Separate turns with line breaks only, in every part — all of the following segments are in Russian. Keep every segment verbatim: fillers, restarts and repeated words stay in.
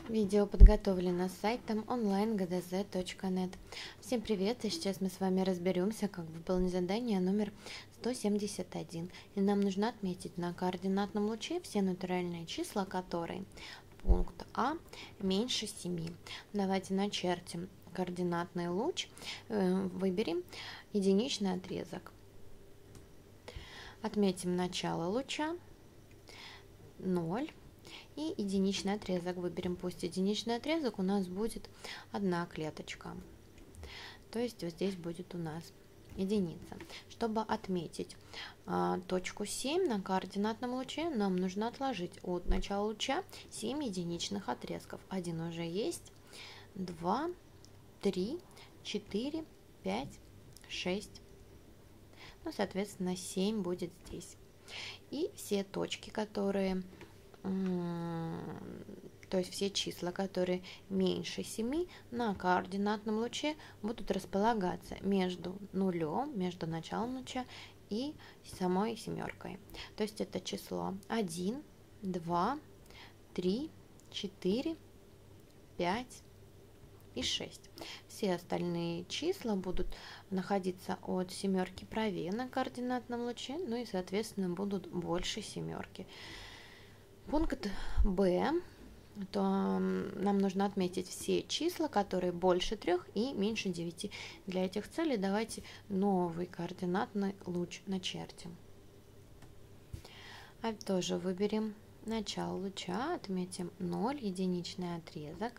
Видео подготовлено сайтом онлайн гэ дэ зэ точка нет. Всем привет, и сейчас мы с вами разберемся, как выполнить задание номер сто семьдесят один. И нам нужно отметить на координатном луче все натуральные числа, которые пункт А меньше семи. Давайте начертим координатный луч, выберем единичный отрезок. Отметим начало луча ноль. И единичный отрезок выберем. Пусть единичный отрезок у нас будет одна клеточка. То есть вот здесь будет у нас единица. Чтобы отметить а, точку семь на координатном луче, нам нужно отложить от начала луча семь единичных отрезков. Один уже есть, два, три, четыре, пять, шесть. Ну, соответственно, семь будет здесь. И все точки, которые... То есть все числа, которые меньше семи, на координатном луче будут располагаться между нулем, между началом луча и самой семеркой. То есть это число один, два, три, четыре, пять и шесть. Все остальные числа будут находиться от семерки правее на координатном луче, ну и соответственно будут больше семерки. Пункт Б, то нам нужно отметить все числа, которые больше трех и меньше девяти. Для этих целей давайте новый координатный луч начертим. А тоже выберем начало луча, отметим ноль, единичный отрезок.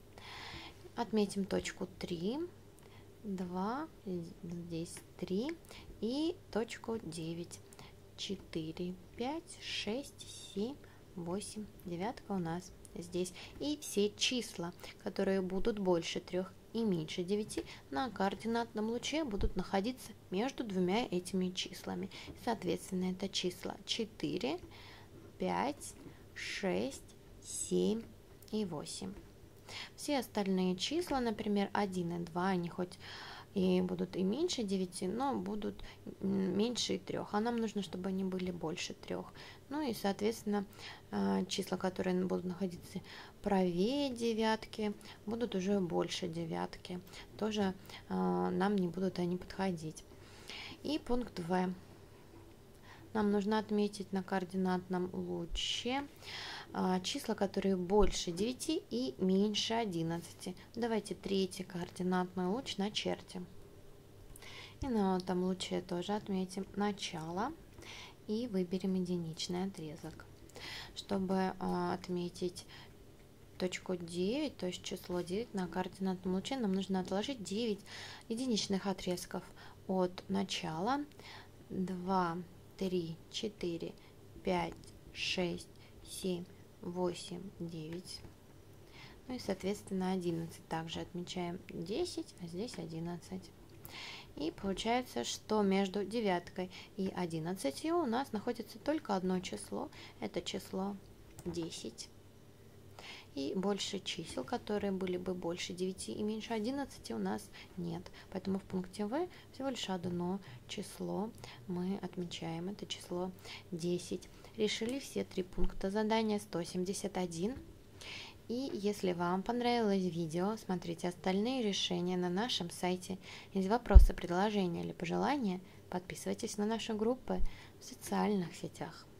Отметим точку три, два, здесь три и точку девять, четыре, пять, шесть, семь, восемь, девятка у нас здесь. И все числа, которые будут больше трех и меньше девяти, на координатном луче будут находиться между двумя этими числами. Соответственно, это числа четыре, пять, шесть, семь и восемь. Все остальные числа, например, один и два, они хоть и будут и меньше девяти, но будут меньше и трех. А нам нужно, чтобы они были больше трех. Ну и, соответственно, числа, которые будут находиться правее девятки, будут уже больше девятки. Тоже нам не будут они подходить. И пункт В. Нам нужно отметить на координатном луче числа, которые больше девяти и меньше одиннадцати. Давайте третий координатный луч начертим. И на этом луче тоже отметим начало и выберем единичный отрезок. Чтобы отметить точку девять, то есть число девять на координатном луче, нам нужно отложить девять единичных отрезков от начала. два, три, четыре, пять, шесть, семь, восемь, девять. Ну и соответственно одиннадцать. Также отмечаем десять, а здесь одиннадцать. И получается, что между девяткой и одиннадцатью у нас находится только одно число. Это число десять. И больше чисел, которые были бы больше девяти и меньше одиннадцати, у нас нет. Поэтому в пункте В всего лишь одно число мы отмечаем. Это число десять. Решили все три пункта задания сто семьдесят один. И если вам понравилось видео, смотрите остальные решения на нашем сайте. Есть вопросы, предложения или пожелания, подписывайтесь на наши группы в социальных сетях.